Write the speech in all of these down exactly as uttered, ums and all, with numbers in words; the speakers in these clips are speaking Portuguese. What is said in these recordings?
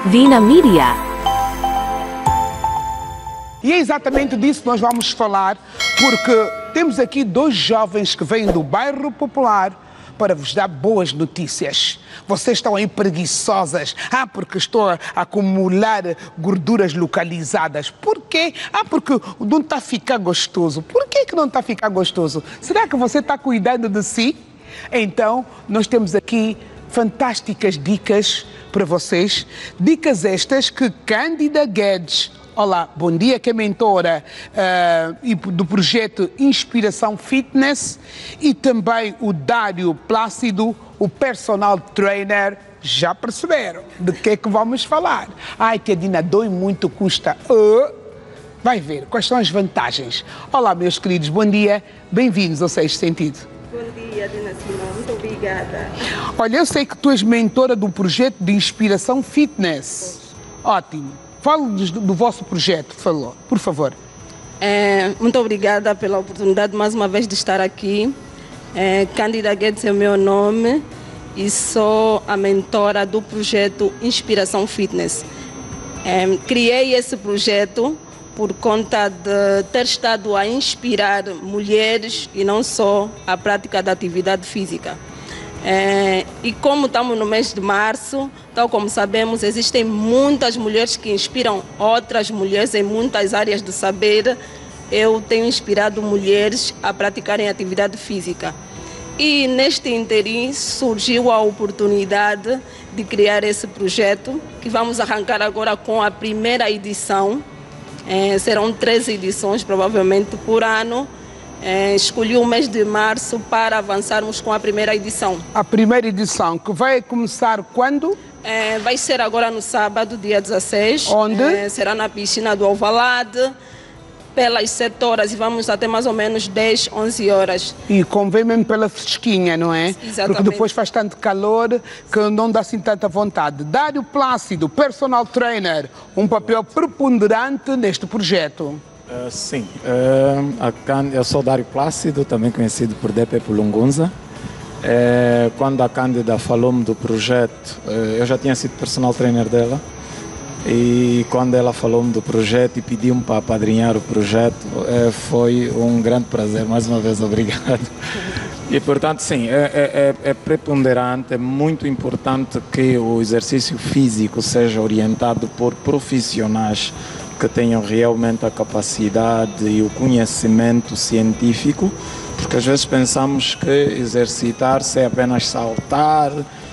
Vina Media. E é exatamente disso que nós vamos falar, porque temos aqui dois jovens que vêm do bairro Popular para vos dar boas notícias. Vocês estão aí preguiçosas. Ah, porque estou a acumular gorduras localizadas. Por quê? Ah, porque não está a ficar gostoso. Por que que não está a ficar gostoso? Será que você está cuidando de si? Então, nós temos aqui fantásticas dicas para vocês. Dicas estas que Cândida Guedes, olá, bom dia, que é mentora uh, do projeto Inspiração Fitness, e também o Dário Plácido, o personal trainer. Já perceberam de que é que vamos falar? Ai, Tedina, dói muito, custa. Uh, vai ver quais são as vantagens. Olá, meus queridos, bom dia, bem-vindos ao Sexto Sentido. Bom dia, Dina Simão, muito obrigada. Olha, eu sei que tu és mentora do projeto de Inspiração Fitness. Ótimo. Fale do, do vosso projeto, falou, por favor. É, muito obrigada pela oportunidade mais uma vez de estar aqui. É, Cândida Guedes é o meu nome e sou a mentora do projeto Inspiração Fitness. É, criei esse projeto por conta de ter estado a inspirar mulheres e não só a prática da atividade física. É, e como estamos no mês de março, tal como sabemos, existem muitas mulheres que inspiram outras mulheres em muitas áreas do saber. Eu tenho inspirado mulheres a praticarem atividade física. E neste interim surgiu a oportunidade de criar esse projeto, que vamos arrancar agora com a primeira edição. É, serão três edições, provavelmente, por ano. É, escolhi o mês de março para avançarmos com a primeira edição. A primeira edição, que vai começar quando? É, vai ser agora no sábado, dia dezesseis. Onde? É, será na piscina do Alvalade, pelas sete horas, e vamos até mais ou menos dez, onze horas. E convém mesmo pela fresquinha, não é? Exatamente. Porque depois faz tanto calor que não dá assim tanta vontade. Dário Plácido, personal trainer, um papel preponderante neste projeto. Uh, sim, uh, a Can... eu sou Dário Plácido, também conhecido por D P Pulungunza. Uh, quando a Cândida falou-me do projeto, uh, eu já tinha sido personal trainer dela, e quando ela falou-me do projeto e pediu-me para apadrinhar o projeto, uh, foi um grande prazer. Mais uma vez, obrigado. E, portanto, sim, é, é, é preponderante, é muito importante que o exercício físico seja orientado por profissionais que tenham realmente a capacidade e o conhecimento científico, porque às vezes pensamos que exercitar-se é apenas saltar,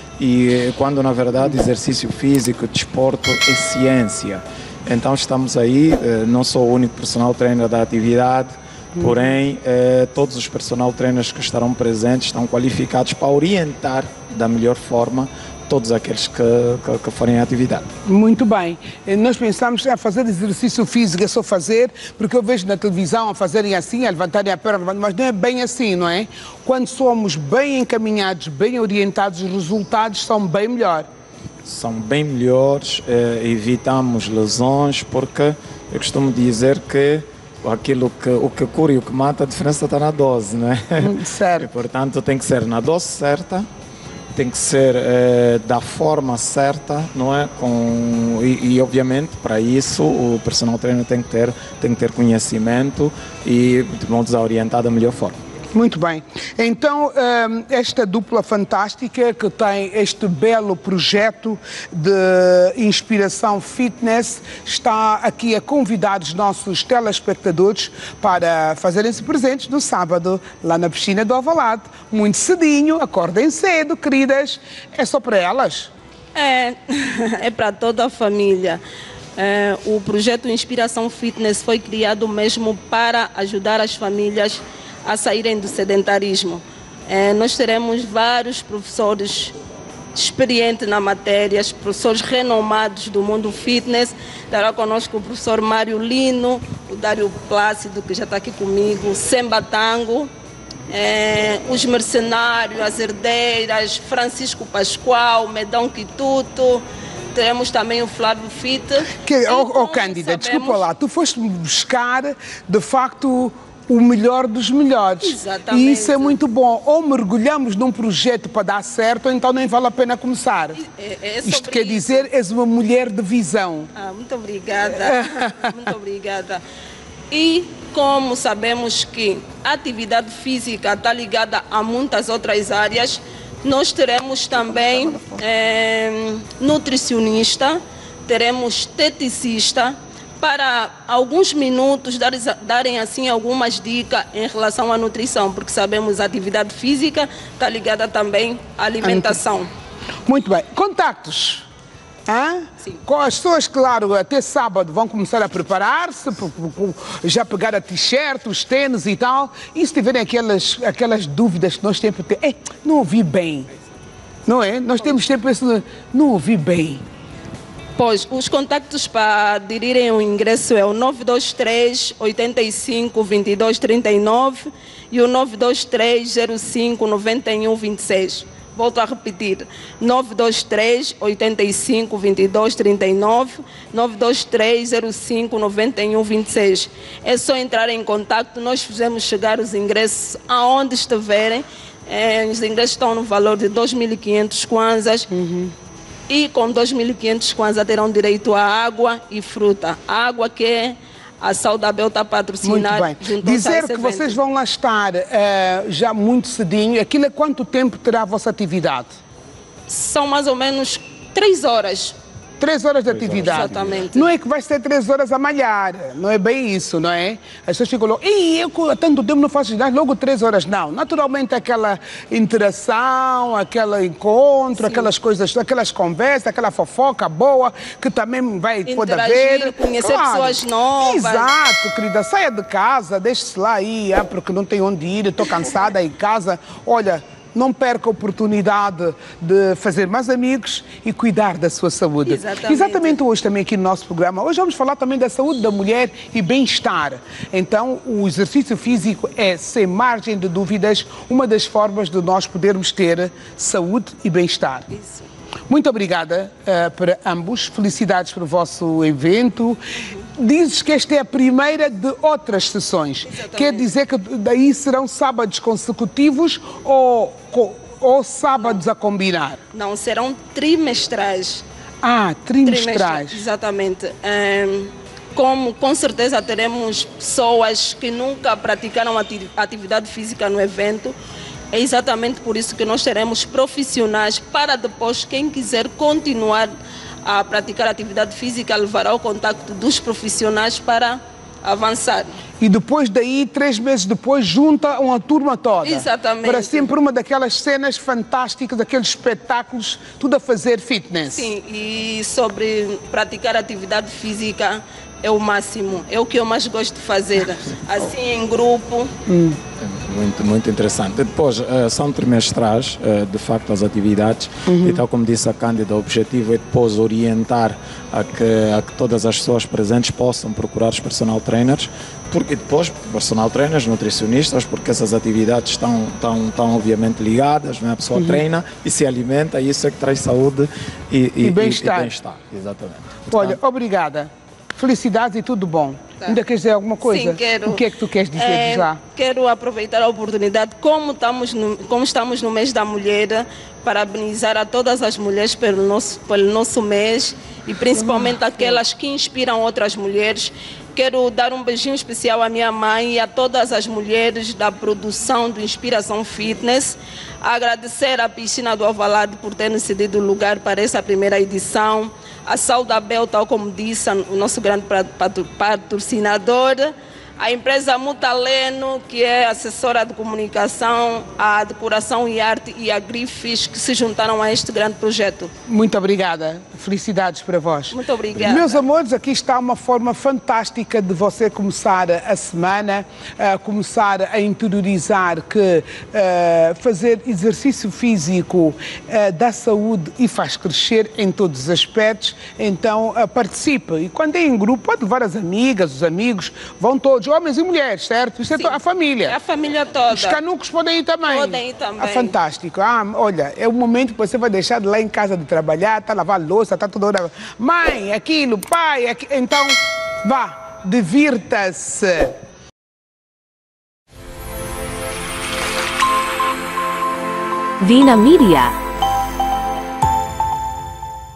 e quando na verdade exercício físico, desporto é ciência. Então estamos aí, não sou o único personal trainer da atividade, porém todos os personal trainers que estarão presentes estão qualificados para orientar da melhor forma todos aqueles que, que, que forem à atividade. Muito bem. Nós pensamos a fazer exercício físico, é só fazer, porque eu vejo na televisão a fazerem assim, a levantarem a perna, mas não é bem assim, não é? Quando somos bem encaminhados, bem orientados, os resultados são bem melhores. São bem melhores, eh, evitamos lesões, porque eu costumo dizer que aquilo que, o que cura e o que mata, a diferença está na dose, não é? Certo. E, portanto, tem que ser na dose certa, tem que ser eh, da forma certa, não é? Com, e, e, obviamente, para isso, o personal trainer tem que ter, tem que ter conhecimento e vamos orientar da melhor forma. Muito bem. Então, esta dupla fantástica que tem este belo projeto de Inspiração Fitness está aqui a convidar os nossos telespectadores para fazerem-se presentes no sábado, lá na piscina do Alvalade. Muito cedinho, acordem cedo, queridas. É só para elas? É, é para toda a família. É, o projeto Inspiração Fitness foi criado mesmo para ajudar as famílias a saírem do sedentarismo. É, nós teremos vários professores experientes na matéria, professores renomados do mundo fitness. Estará conosco o professor Mário Lino, o Dário Plácido, que já está aqui comigo, o Semba Tango, é, os mercenários, as herdeiras, Francisco Pascoal, Medão Quituto. Teremos também o Flávio Fit. Que, oh, oh, Cândida, sabemos... desculpa lá, tu foste buscar, de facto, o melhor dos melhores. Exatamente. E isso é muito bom. Ou mergulhamos num projeto para dar certo, ou então nem vale a pena começar. É, é Isto quer isso. dizer, és uma mulher de visão. Ah, muito obrigada. Muito obrigada. E como sabemos que a atividade física está ligada a muitas outras áreas, nós teremos também é, nutricionista, teremos esteticista, para alguns minutos dar, darem assim algumas dicas em relação à nutrição, porque sabemos que a atividade física está ligada também à alimentação. Muito bem. Contactos. Hã? Sim. Com as pessoas, claro, até sábado vão começar a preparar-se, já pegar a t-shirt, os tênis e tal. E se tiverem aquelas, aquelas dúvidas que nós sempre temos, é, não ouvi bem, não é? Nós temos sempre isso, não ouvi bem. Pois, os contactos para aderirem ao ingresso é o nove dois três, oito cinco, dois dois três nove e o nove dois três, zero cinco, nove um dois seis. Volto a repetir, nove dois três, oito cinco, dois dois três nove, nove dois três, zero cinco, nove um dois seis. É só entrar em contato, nós fizemos chegar os ingressos aonde estiverem. É, os ingressos estão no valor de dois mil e quinhentos kwanzas. Uhum. E com dois mil e quinhentos kwanzas terão direito a água e fruta. A água que a Saudabel está a patrocinar. Muito bem. Dizer que vocês vão lá estar uh, já muito cedinho, aquilo é quanto tempo terá a vossa atividade? São mais ou menos três horas. Três horas de atividade. Exatamente. Não é que vai ser três horas a malhar, não é bem isso, não é? As pessoas ficam logo, e eu há tanto tempo não faço ginásio, logo três horas. Não, naturalmente aquela interação, aquele encontro, Sim. aquelas coisas, aquelas conversas, aquela fofoca boa, que também vai poder haver. Conhecer claro. pessoas novas. Exato, querida, saia de casa, deixe-se lá aí, ah, porque não tem onde ir, estou cansada em casa. Olha, não perca a oportunidade de fazer mais amigos e cuidar da sua saúde. Exatamente. Exatamente hoje também aqui no nosso programa. Hoje vamos falar também da saúde da mulher e bem-estar. Então, o exercício físico é, sem margem de dúvidas, uma das formas de nós podermos ter saúde e bem-estar. Isso. Muito obrigada uh, para ambos. Felicidades pelo vosso evento. Dizes que esta é a primeira de outras sessões. Exatamente. Quer dizer que daí serão sábados consecutivos ou, ou sábados Não. a combinar? Não, serão trimestrais. Ah, trimestrais. trimestrais. Exatamente. Um, como com certeza teremos pessoas que nunca praticaram atividade física no evento, é exatamente por isso que nós teremos profissionais para depois, quem quiser continuar a praticar atividade física, levará o contacto dos profissionais para avançar. E depois daí, três meses depois, junta uma turma toda. Exatamente. Para sempre uma daquelas cenas fantásticas, daqueles espetáculos, tudo a fazer fitness. Sim, e sobre praticar atividade física é o máximo, é o que eu mais gosto de fazer, assim em grupo. Hum. Muito, muito interessante. Depois, uh, são trimestrais, uh, de facto, as atividades, uhum. e tal como disse a Cândida, o objetivo é depois orientar a que, a que todas as pessoas presentes possam procurar os personal trainers, porque depois, personal trainers, nutricionistas, porque essas atividades estão, estão, estão obviamente ligadas, não é? A pessoa uhum. treina e se alimenta, e isso é que traz saúde e, e, e bem-estar. Bem Exatamente. Portanto, olha, obrigada. Felicidades e tudo bom. Tá. Ainda queres dizer alguma coisa? Sim, quero. O que é que tu queres dizer é, já? Quero aproveitar a oportunidade, como estamos, no, como estamos no mês da mulher, parabenizar a todas as mulheres pelo nosso, pelo nosso mês e principalmente ah, aquelas que inspiram outras mulheres. Quero dar um beijinho especial à minha mãe e a todas as mulheres da produção do Inspiração Fitness. Agradecer à Piscina do Alvalade por ter nos cedido lugar para essa primeira edição. A Saudabel, tal como disse, o nosso grande patrocinador. A empresa Mutaleno, que é assessora de comunicação, a decoração e arte, e a Grifes, que se juntaram a este grande projeto. Muito obrigada. Felicidades para vós. Muito obrigada. Meus amores, aqui está uma forma fantástica de você começar a semana, uh, começar a interiorizar que uh, fazer exercício físico uh, dá saúde e faz crescer em todos os aspectos. Então, uh, participe. E quando é em grupo, pode levar as amigas, os amigos, vão todos, homens e mulheres, certo? Isso é a família. É a família toda. Os canucos podem ir também. Podem ir também. Ah, fantástico. Ah, olha, é o momento que você vai deixar de lá em casa de trabalhar, tá a lavar louça, tá toda hora. Mãe, aquilo, pai, aquilo. Então, vá, divirta-se. Vina Media.